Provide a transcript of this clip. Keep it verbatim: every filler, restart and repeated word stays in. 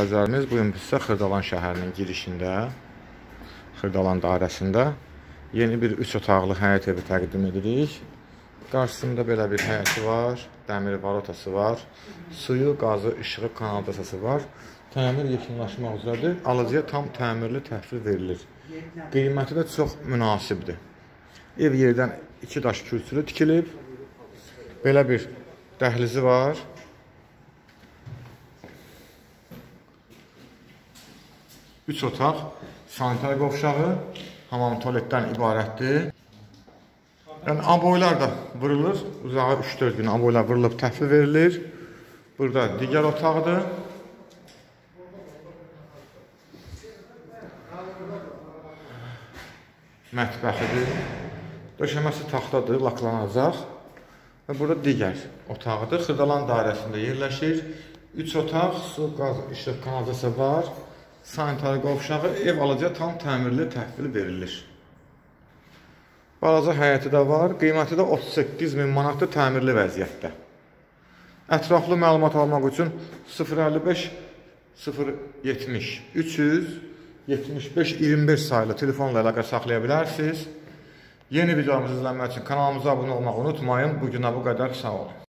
bazarımız bu gün bizə Xırdalan şəhərinin girişində, Xırdalan dairəsində yeni bir üç otaqlı həyət evi təqdim edirik. Qarşısında belə bir həyəti var, dəmir varotası var, suyu, qazı, işığı, kanalizasiyası var. Təmir yekunlaşmaq üzrədir. Alıcıya tam təmirli təhvil verilir. Qiyməti də çox münasibdir. Ev yerdən iki daş kürsülü tikilib. Belə bir dəhlizi var. üç otaq, sanitar qovşağı, hamam tualetdən ibarətdir. Yəni, aboylar da vurulur. Uzağa üç dörd gün aboylar vurulub təhvil verilir. Burada digər otaqdır. Mətbəxidir. Döşəməsi taxtadır, laklanacaq. Və burada digər otaqdır. Xırdalan dairəsində yerləşir. üç otaq, su, qaz, işıq, kanalizasiya var. Sanitar qovşağı, ev alıcıya tam təmirli təhvil verilir. Balaca həyəti də var. Qiyməti də otuz səkkiz min manatdır təmirli vəziyyətdə. Ətraflı məlumat almaq üçün sıfır əlli beş sıfır yetmiş üç yüz yetmiş beş iyirmi beş sayılı telefonla əlaqə saxlaya bilərsiniz. Yeni videomuzu izləmək üçün kanalımıza abunə olmağı unutmayın. Bugünə bu qədər, sağ olun.